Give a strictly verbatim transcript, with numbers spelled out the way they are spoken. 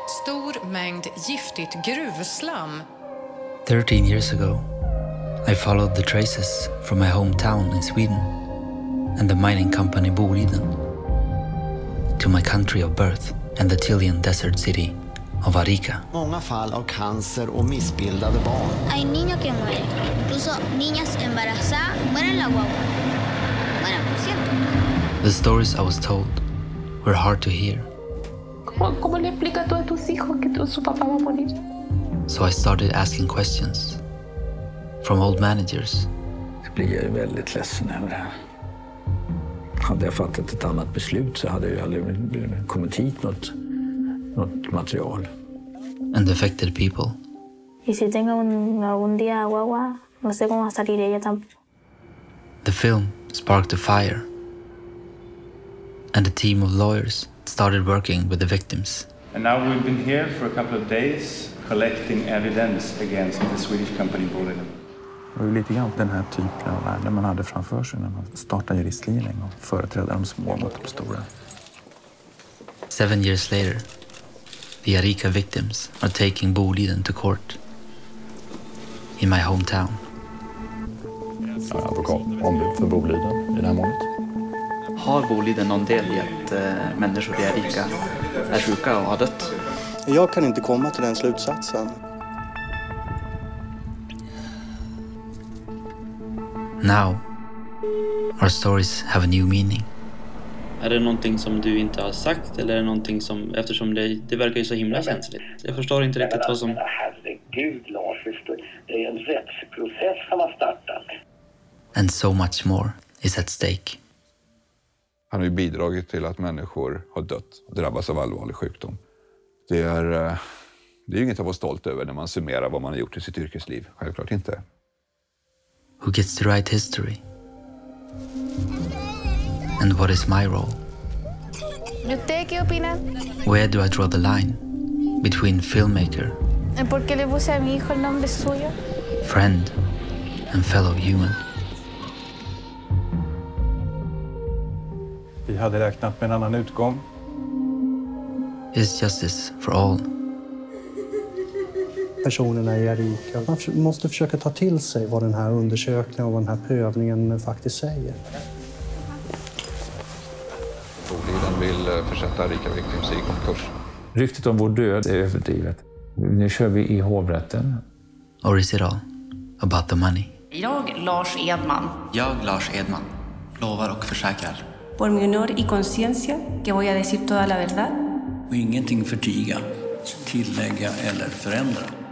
Stor mängd giftigt gruvslam. Thirteen years ago, I followed the traces from my hometown in Sweden and the mining company Boliden to my country of birth and the Chilean desert city of Arica. Många fall av cancer och missbildade barn. Hay niños que mueren, incluso niñas embarazadas mueren la guagua. Bueno, por cierto. The stories I was told were hard to hear. ¿Cómo, cómo le explica a todos tus hijos que tu, su papá va a morir? So I started asking questions from old managers. Jag blir väldigt ledsen över det här. Hade jag fattat ett annat beslut så hade jag aldrig kommit hit något, något material. And affected people. Y si tengo un, algún día guagua, no sé cómo va a salir ella tampoco. The film sparked a fire, and a team of lawyers started working with the victims. And now we've been here for a couple of days collecting evidence against the Swedish company Boliden. Det var ju lite grann den här typen av värden man hade framför sig när man startade juristlinjen och företrädde de små mot de stora. Seven years later, the Arica victims are taking Boliden to court in my hometown. Jag är advokat, ombud för Boliden i det här målet. Har Boliden någon del i att äh, människor i Arica är sjuka och har dött? Jag kan inte komma till den slutsatsen. Now, our stories have a new meaning. Är det någonting som du inte har sagt eller är det någonting som, eftersom det, det verkar ju så himla känsligt. Jag förstår inte riktigt vad som... Herregud Lars, det är en rättsprocess som har startat. And so much more is at stake. Han har ju bidragit till att människor har dött och drabbats av allvarlig sjukdom. Det är, det är ju inget att vara stolt över när man summerar vad man har gjort i sitt yrkesliv. Självklart inte. Who gets to write history? And what is my role? ¿Usted qué opina? Where do I draw the line between filmmaker, ¿Por qué le puse a mi hijo el nombre suyo? friend, and fellow human? Vi hade räknat med en annan utgång. Is justice for all? Personerna i Arica. Man måste försöka ta till sig vad den här undersökningen och vad den här prövningen faktiskt säger. Boliden vill försätta Arica victims i konkurs. Ryktet om vår död är överdrivet. Nu kör vi i hovrätten. Or is it all about the money? Jag, Lars Edman. Jag, Lars Edman, lovar och försäkrar. Por mi honor y conciencia que voy a decir toda la verdad. Och ingenting förtiga, tillägga eller förändra.